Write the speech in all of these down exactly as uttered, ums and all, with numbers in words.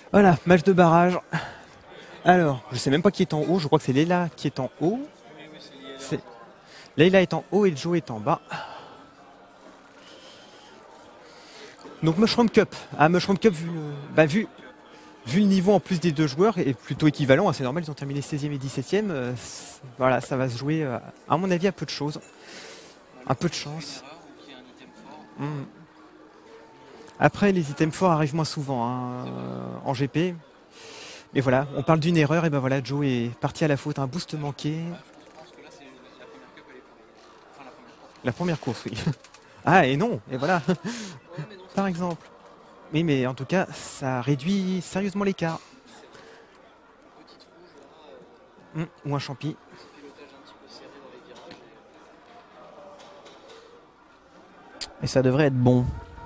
Voilà, match de barrage. Alors, je sais même pas qui est en haut, je crois que c'est Leila qui est en haut. C'est... Leila est en haut et Joe est en bas. Donc Mushroom Cup. Ah, Mushroom Cup, vu, bah, vu, vu le niveau en plus des deux joueurs, est plutôt équivalent. Hein, c'est normal, ils ont terminé seizième et dix-septième. Euh, voilà, ça va se jouer, euh, à mon avis, à peu de choses. Un peu de chance. Mmh. Après, les items forts arrivent moins souvent hein, euh, en G P. Mais voilà, on parle d'une erreur, et ben voilà, Joe est parti à la faute, un boost manqué. La première course, oui. Ah, et non, et voilà. Par exemple. Oui, mais en tout cas, ça réduit sérieusement l'écart. Mmh, ou un champi. Et ça devrait être bon.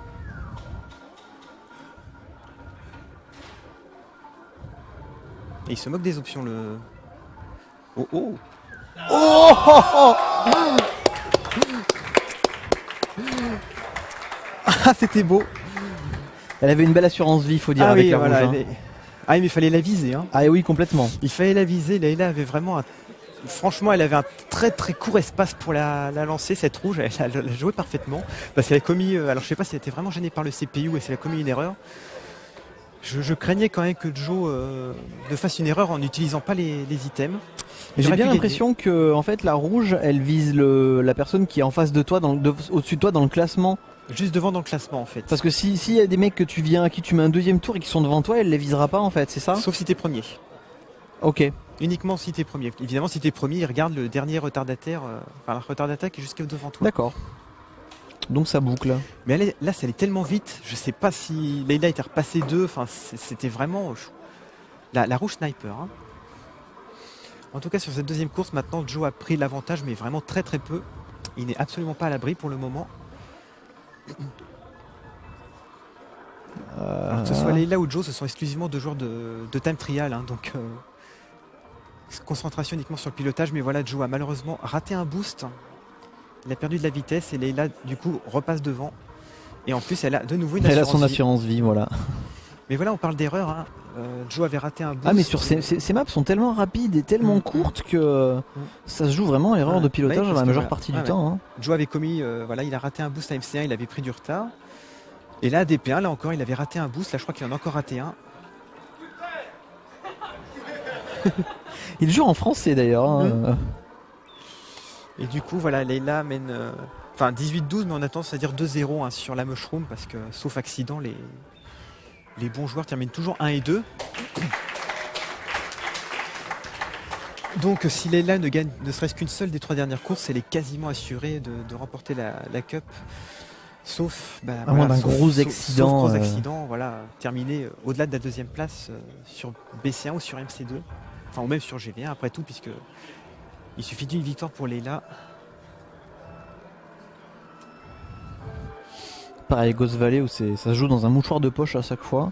Et il se moque des options, le... Oh, oh. Oh, oh, oh. Ah, c'était beau. Elle avait une belle assurance vie, faut dire, ah avec oui, la voilà, rouge. Hein. est... Ah mais il fallait la viser. Hein. Ah oui, complètement. Il fallait la viser. Leila avait vraiment un... Franchement, elle avait un très très court espace pour la, la lancer, cette rouge. Elle, elle, elle a joué parfaitement. Parce qu'elle a commis... Alors je sais pas si elle était vraiment gênée par le C P U et si elle a commis une erreur. Je, je craignais quand même que Joe euh, ne fasse une erreur en n'utilisant pas les, les items. J'ai bien l'impression que en fait la rouge, elle vise le, la personne qui est en face de toi, de, au-dessus de toi dans le classement. Juste devant dans le classement en fait. Parce que si s'il y a des mecs que tu viens, à qui tu mets un deuxième tour et qui sont devant toi, elle les visera pas en fait, c'est ça? Sauf si t'es premier. Ok. Uniquement si t'es premier. Évidemment si t'es premier, il regarde le dernier retardataire, euh, enfin le retardataire qui est jusqu'à devant toi. D'accord. Donc ça boucle. Mais elle est, là, ça allait tellement vite. Je sais pas si Leila était repassée deux. Enfin, c'était vraiment la, la rouge sniper. Hein. En tout cas, sur cette deuxième course, maintenant, Joe a pris l'avantage, mais vraiment très très peu. Il n'est absolument pas à l'abri pour le moment. Euh... Alors, que ce soit Leila ou Joe, ce sont exclusivement deux joueurs de, de time trial. Hein, donc, euh, concentration uniquement sur le pilotage. Mais voilà, Joe a malheureusement raté un boost. Il a perdu de la vitesse et Leila du coup repasse devant. Et en plus elle a de nouveau une elle assurance a son vie. assurance vie, voilà. Mais voilà, on parle d'erreur. Hein. Euh, Joe avait raté un boost. Ah mais sur ces, ces, ces maps sont tellement rapides et tellement mmh. courtes que mmh. ça se joue vraiment à l'erreur ouais. de pilotage ouais, dans la majeure partie ouais, du ouais. temps. Hein. Joe avait commis, euh, voilà, il a raté un boost à M C un, il avait pris du retard. Et là à D P un, là encore, il avait raté un boost. Là je crois qu'il en a encore raté un. Il joue en français d'ailleurs. Hein. Mmh. Et du coup, voilà, Leila mène euh, enfin dix-huit douze, mais on a tendance à dire deux zéro hein, sur la Mushroom, parce que, sauf accident, les, les bons joueurs terminent toujours un et deux. Donc, si Leila ne gagne ne serait-ce qu'une seule des trois dernières courses, elle est quasiment assurée de, de remporter la, la Cup. Sauf, bah, à moins d'un gros sauf, accident. Sauf gros euh... accident, voilà, terminer euh, au-delà de la deuxième place euh, sur B C un ou sur M C deux. Enfin, ou même sur G V un, après tout, puisque il suffit d'une victoire pour Leila. Pareil, Ghost Valley où ça se joue dans un mouchoir de poche à chaque fois.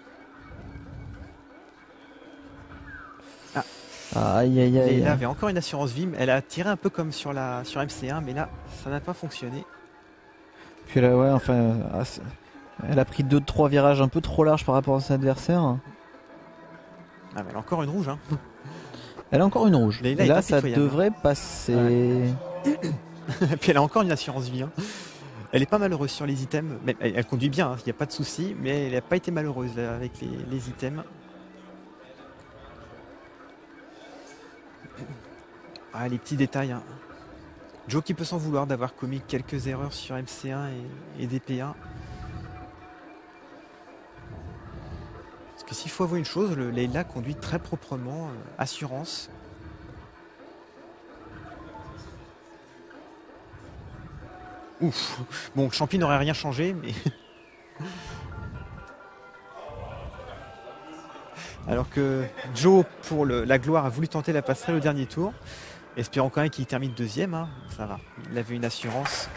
Ah. Aïe aïe aïe. Leila avait encore une assurance vie. Elle a tiré un peu comme sur, la, sur M C un, mais là, ça n'a pas fonctionné. Puis là, ouais, enfin, elle a pris deux trois virages un peu trop larges par rapport à son adversaire. Ah, mais elle a encore une rouge, hein. Elle a encore une rouge. Leila et là, ça devrait passer. Ouais. Et puis elle a encore une assurance vie. Hein. Elle est pas malheureuse sur les items. Mais elle, elle conduit bien, il hein, n'y a pas de souci. Mais elle n'a pas été malheureuse là, avec les, les items. Ah, les petits détails. Hein. Joe qui peut s'en vouloir d'avoir commis quelques erreurs sur M C un et, et D P un. Parce que s'il faut avouer une chose, le Leila conduit très proprement, euh, assurance. Ouf. Bon, Champi n'aurait rien changé, mais... Alors que Joe, pour le, la gloire, a voulu tenter la passerelle au dernier tour. Espérons quand même qu'il termine deuxième, hein. Ça va, il avait une assurance.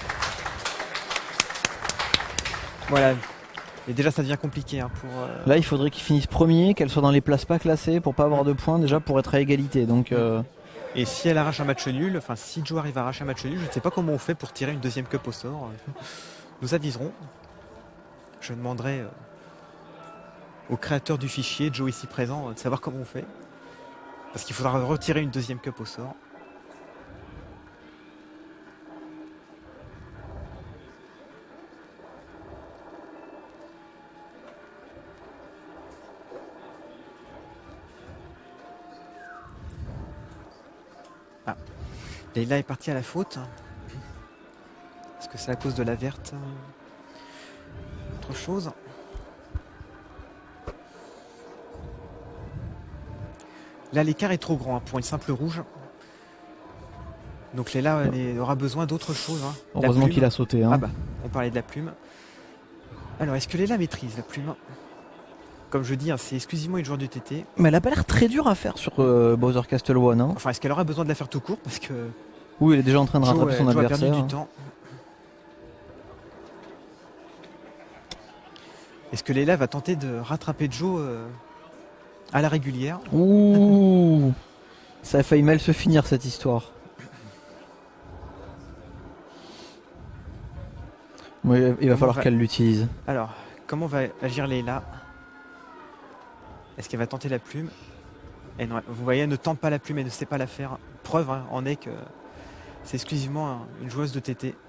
Voilà. Et déjà ça devient compliqué hein, pour... Euh... Là il faudrait qu'il finisse premier, qu'elle soit dans les places pas classées pour pas avoir de points déjà pour être à égalité. Donc, euh... Et si elle arrache un match nul, enfin si Joe arrive à arracher un match nul, je ne sais pas comment on fait pour tirer une deuxième cup au sort. Nous aviserons. Je demanderai... Euh... au créateur du fichier, Joe ici présent, de savoir comment on fait. Parce qu'il faudra retirer une deuxième cup au sort. Ah. Leila est partie à la faute. Est-ce que c'est à cause de la verte? Autre chose? Là, l'écart est trop grand hein, pour une simple rouge. Donc Leila elle aura besoin d'autre chose. Hein. Heureusement qu'il a sauté. Hein. Ah bah, on parlait de la plume. Alors, est-ce que Leila maîtrise la plume? Comme je dis, hein, c'est exclusivement une joueur du T T. Mais elle a pas l'air très dure à faire sur euh, Bowser Castle One. Hein. Enfin, est-ce qu'elle aura besoin de la faire tout court? Parce que... Oui, elle est déjà en train de rattraper Joe, son Joe adversaire. A perdu du temps. Est-ce que Leila va tenter de rattraper Joe euh, à la régulière? Ouh, ça a failli mal se finir cette histoire. Oui, il va comment falloir va... qu'elle l'utilise. Alors, comment va agir Leila? Est-ce qu'elle va tenter la plume? Et non, vous voyez, elle ne tente pas la plume, elle ne sait pas la faire. Preuve hein, en est que c'est exclusivement une joueuse de T T.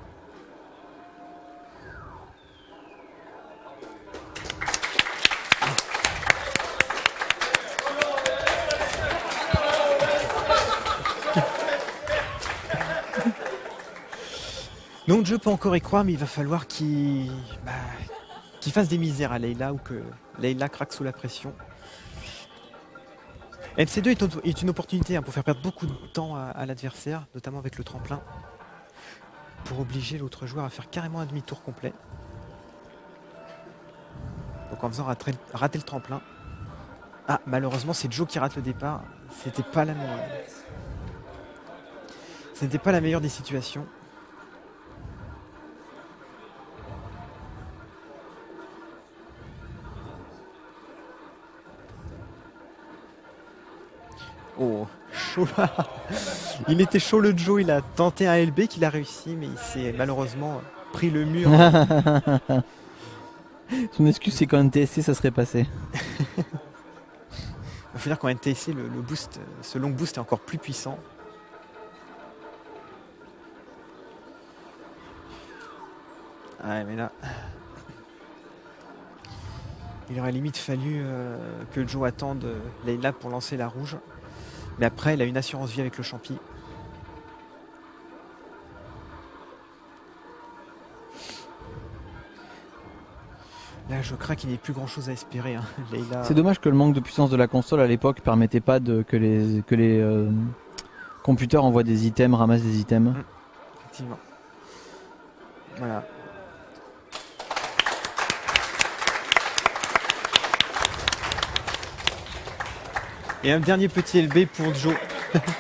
Donc je peux encore y croire, mais il va falloir qu'il bah, qu'il fasse des misères à Leila ou que Leila craque sous la pression. M C deux est une opportunité hein, pour faire perdre beaucoup de temps à, à l'adversaire, notamment avec le tremplin, pour obliger l'autre joueur à faire carrément un demi-tour complet. Donc en faisant rater, rater le tremplin. Ah, malheureusement c'est Joe qui rate le départ. C'était pas la meilleure. Ce n'était pas la meilleure des situations. Oh, chaud là. Il était chaud le Joe, il a tenté un L B qu'il a réussi, mais il s'est malheureusement pris le mur. Son excuse c'est qu'en N T S C ça serait passé. Il faut dire qu'en N T S C le, le boost, ce long boost est encore plus puissant. Ouais mais là... Il aurait limite fallu euh, que Joe attende euh, Leila pour lancer la rouge. Mais après, elle a une assurance vie avec le champi. Là, je crains qu'il n'y ait plus grand chose à espérer. Hein. Leila... C'est dommage que le manque de puissance de la console à l'époque permettait pas de, que les, que les euh, computers envoient des items, ramassent des items. Mmh. Effectivement. Voilà. Et un dernier petit L B pour Joe.